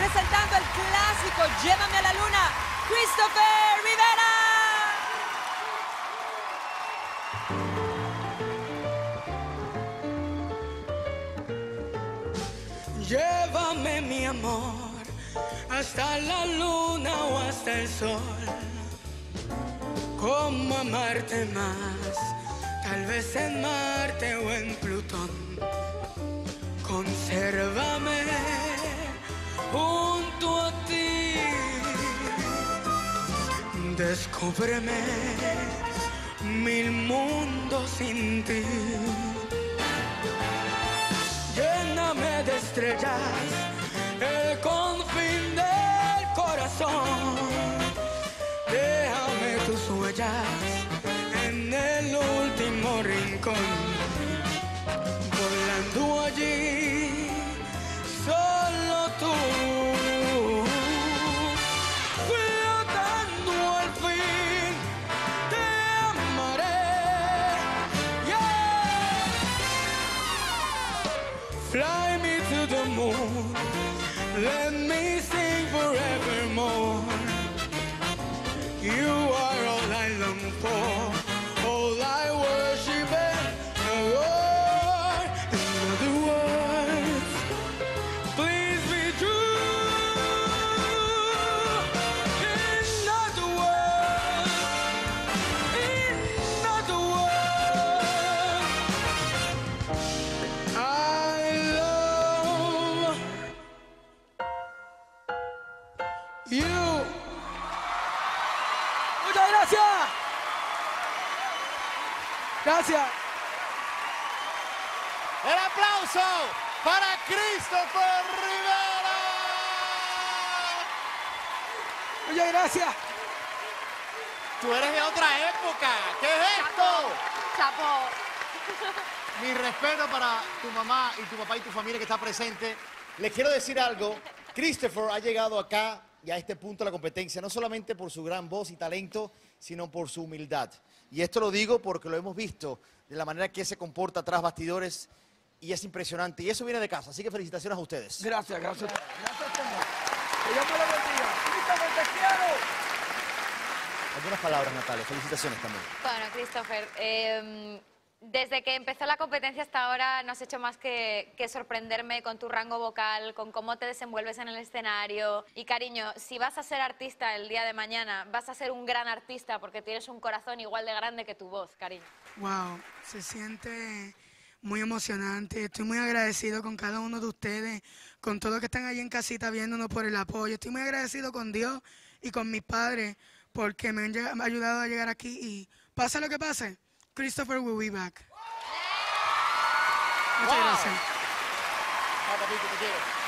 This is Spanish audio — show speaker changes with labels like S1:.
S1: presentando el clásico Llévame a la Luna, Christopher Rivera.
S2: Llévame, mi amor, hasta la luna o hasta el sol. ¿Cómo amarte más? Tal vez en Marte o en Plutón. Consérvame junto a ti. Descúbreme mil mundos sin ti. Lléname de estrellas el confín del corazón. Déjame tus huellas en el último rincón. Volando allí, solo tú. Flotando al fin, te amaré. Yeah. Fly me to the moon, let me sing forevermore. You are all I long for, all I worship and adore. In other words, please be true. In other words, I love you.
S3: Muchas gracias. Gracias.
S4: El aplauso para Christopher Rivera.
S3: Muchas gracias.
S4: Tú eres de otra época. ¿Qué es esto?
S5: Chapo.
S4: Mi respeto para tu mamá y tu papá y tu familia que está presente. Les quiero decir algo. Christopher ha llegado acá y a este punto de la competencia, no solamente por su gran voz y talento, sino por su humildad. Y esto lo digo porque lo hemos visto de la manera que se comporta tras bastidores y es impresionante. Y eso viene de casa, así que felicitaciones a ustedes.
S3: Gracias, gracias. Gracias, Tomás. Que Dios me lo bendiga. Christopher, te quiero.
S4: Algunas palabras, Natalia. Felicitaciones también.
S5: Bueno, Christopher, desde que empezó la competencia hasta ahora no has hecho más que sorprenderme con tu rango vocal, con cómo te desenvuelves en el escenario. Y cariño, si vas a ser artista el día de mañana, vas a ser un gran artista porque tienes un corazón igual de grande que tu voz, cariño.
S2: Wow, se siente muy emocionante. Estoy muy agradecido con cada uno de ustedes, con todos los que están ahí en casita viéndonos por el apoyo. Estoy muy agradecido con Dios y con mis padres porque me han ayudado a llegar aquí y pase lo que pase, Christopher will be back. Muchas gracias.
S4: Papito, te quiero.